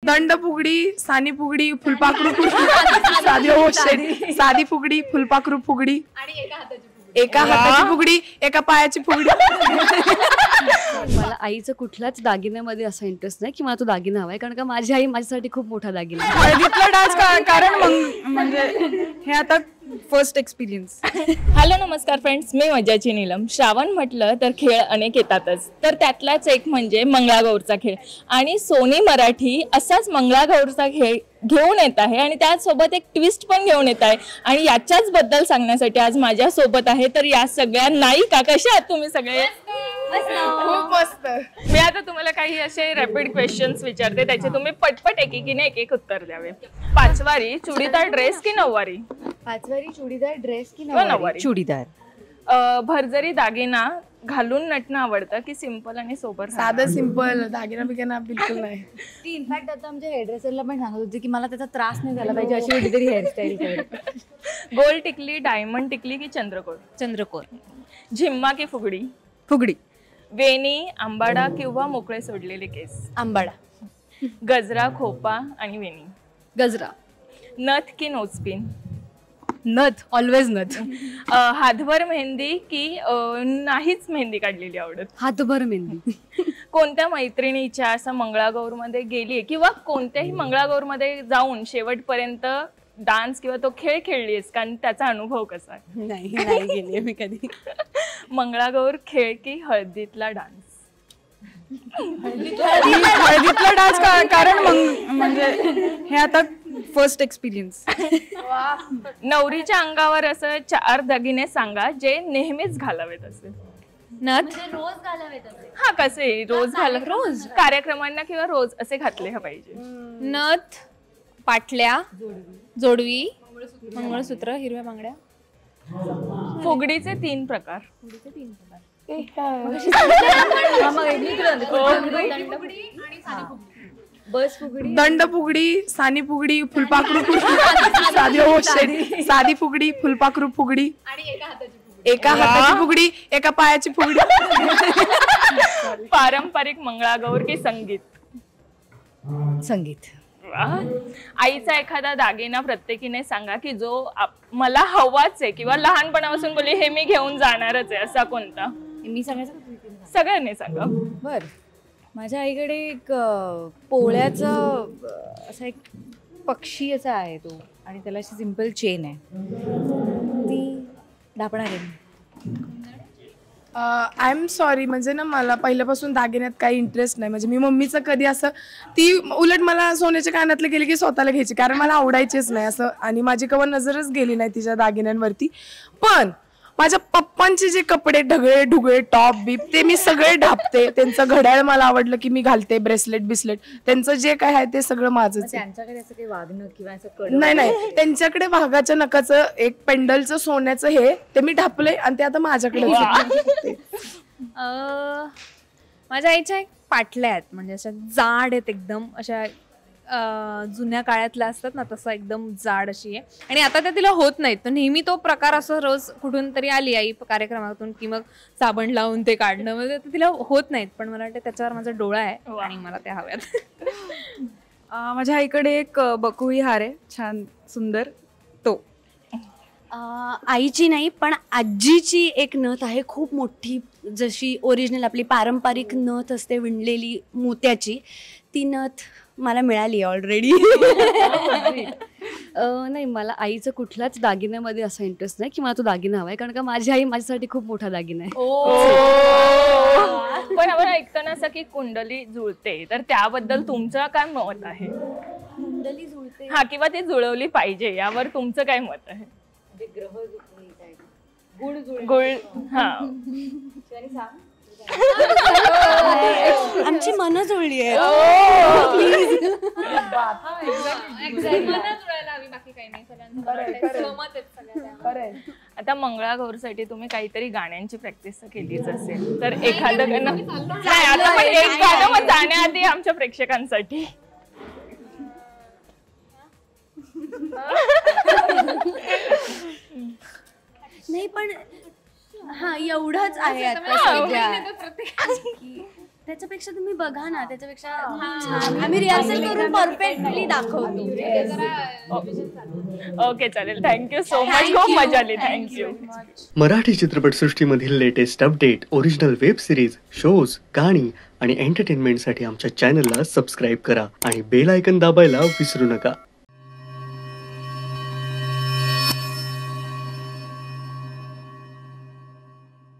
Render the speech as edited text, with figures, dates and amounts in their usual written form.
दंड फुगडी, सानी फुगडी, फुलपाखरू फुगडी, साधी फुगडी, फुलपाखरू फुगडी आणि एका हाताची फुगडी, एका पायाची फुगडी. मला आईचं कुठल्याच दागिन्यामध्ये असा इंटरेस्ट नाही की मला तो दागिना हवाय, कारण का माझी आई माझ्यासाठी खूप मोठा दागिना आहे. हळदीतला डान्स कारण म्हणजे हे आता फर्स्ट एक्सपिरियन्स. हॅलो नमस्कार फ्रेंड्स, मी मजाची नीलम. श्रावण म्हटलं तर खेळ अनेक येतातच, तर त्यातलाच एक म्हणजे मंगळागौरचा खेळ. आणि सोनी मराठी असाच मंगळागौरचा खेळ घेऊन येत आहे आणि त्याचसोबत एक ट्विस्ट पण घेऊन येत आहे. आणि याच्याच बद्दल सांगण्यासाठी आज माझ्या सोबत आहे. तर या सगळ्या नायिका कशा आहात तुम्ही सगळे? खूप मस्त. मी आता तुम्हाला काही असे रॅपिड क्वेश्चन्स विचारते, त्याचे तुम्ही पटपट एकेकीने एक एक उत्तर द्यावे. पाचवारी चुडीदार ड्रेस की नऊवारी? पाचवारी चुडीदार ड्रेस की नऊवारी? चुडीदार. भरजरी दागिना घालून नटणं आवडतं की सिंपल आणि सोबर? साधं सिंपल. दागिना बिगिना बिलकुल नाही. ती इनफॅक्ट आता आमच्या हेअरड्रेसरला पण सांगत होती की मला त्याचा त्रास नाही झाला पाहिजे अशी कुठेतरी हेअरस्टाईल कर. गोल्ड टिकली, डायमंड टिकली की चंद्रकोर? चंद्रकोर. झिम्मा की फुगडी? फुगडी. वेणी, आंबाडा किंवा मोकळे सोडलेले केस? आंबाडा. गजरा, खोपा आणि वेणी? गजरा. नथ की नोजपिन? नथ. ऑलवेज नथ. हातभर मेहंदी की नाहीच मेहंदी काढलेली आवडत? हातभर मेहंदी. कोणत्या मैत्रिणीच्या असं मंगळागौरमध्ये गेली किंवा कोणत्याही मंगळागौरमध्ये जाऊन शेवटपर्यंत डान्स किंवा तो खेळ खेळलीस, कारण त्याचा अनुभव कसा आहे? नाही नाही गेली मी कधी. मंगळागौर खेळ की हळदीतला डान्स? हळदीतला डान्स कारण म्हणजे हे आता फर्स्ट एक्सपिरियन्स. नवरीच्या अंगावर असं 4 दागिने सांगा जे नेहमीच घालावेत असे. नथ. रोज घालावेत असे. हा, कसे रोज रोज कार्यक्रमांना किंवा रोज असे घातले पाहिजे. नथ, पाटल्या, जोडवी, मंगळसूत्र, हिरव्या बांगड्या. फुगडीचे 3 प्रकार? बस फुगडी, दंड फुगडी, सानी फुगडी, फुलपाखरू फुगडी, साधी फुगडी, फुलपाखरू फुगडी आणि एका हाताची फुगडी, एका पायाची फुगडी. पारंपरिक मंगळागौर की संगीत? संगीत. आईचा एखादा दागिना प्रत्येकीने सांगा की जो मला हवाच आहे किंवा लहानपणापासून बोलली हे मी घेऊन जाणारच आहे, असा कोणता? मी सांगायचं? सगळ्यांनी सांगा. बर. माझ्या आईकडे एक पोळ्याचा असा एक पक्षी असा आहे तो, आणि त्याला अशी सिंपल चेन आहे, ती ढापणार आहे. आय एम सॉरी, म्हणजे ना मला पहिल्यापासून दागिन्यात काही इंटरेस्ट नाही. म्हणजे मी मम्मीचं कधी असं, ती उलट मला सोन्याच्या कानातले गेले की स्वतःला घ्यायची, कारण मला आवडायचेच नाही असं, आणि माझी कवा नजरच गेली नाही तिच्या दागिन्यांवरती. पण माझ्या पप्पांचे जे कपडे ढगळे ढुगळे टॉप बीप ते मी सगळे ढापते. त्यांचं घड्याळ मला आवडलं की मी घालते, ब्रेसलेट बिस्लेट, त्यांचं जे काय आहे ते सगळं माझंच. त्यांच्याकडे असं काही वागणं किंवा असं नाही, त्यांच्याकडे वाघाच्या नकाचं एक पेंडलचं सोन्याचं हे ते मी ढापले आणि ते आता माझ्याकडे. माझ्या आईच्या एक पाटल्या आहेत, म्हणजे अशा जाड आहेत एकदम, अशा जुन्या काळातल्या असतात ना, तसं एकदम जाड अशी आहे. आणि आता त्या तिला होत नाहीत, तर नेहमी तो प्रकार असं रोज कुठून तरी आली आई कार्यक्रमातून की मग साबण लावून ते काढणं, म्हणजे तिला होत नाहीत. पण मला वाटतं त्याच्यावर माझा डोळा आहे आणि मला त्या हव्यात. माझ्या आईकडे एक बकुळी हार आहे, छान सुंदर, तो. आईची नाही पण आजीची एक नथ आहे खूप मोठी, जशी ओरिजिनल आपली पारंपरिक नथ असते विणलेली मोत्याची, ती नथ मला मिळाली ऑलरेडी. नाही, मला आईचं कुठल्याच दागिन्यामध्ये असा इंटरेस्ट नाही की मला तो दागिना हवाय, कारण का माझी आई माझ्यासाठी खूप मोठा दागिना आहे. पण आपण ऐकताना असं की कुंडली जुळते, तर त्याबद्दल तुमचं काय मत आहे? कुंडली जुळते हा, किंवा ती जुळवली पाहिजे यावर तुमचं काय मत आहे? गुळ. हा, आमची मनं जुळली आहे. आता मंगळागौरसाठी तुम्ही काहीतरी गाण्यांची प्रॅक्टिस केलीच असेल, तर एखादं गाणं नाही, आता पण एक गाणं मग जाण्याआधी आमच्या प्रेक्षकांसाठी. नाही पण हा एवढंच आहे आता सध्या. त्याच्यापेक्षा तुम्ही बघा ना, त्याच्यापेक्षा छान. आम्ही रिहर्सल करून परफेक्टली दाखवतो. ओके चालेल, थँक्यू सो मच, खूप मजा आली, थँक्यू. मराठी चित्रपटसृष्टीमधील latest update, original web series, shows, गाणी आणि एंटरटेनमेंटसाठी आमच्या चॅनलला सबस्क्राईब करा आणि बेल आयकन दाबायला विसरू नका.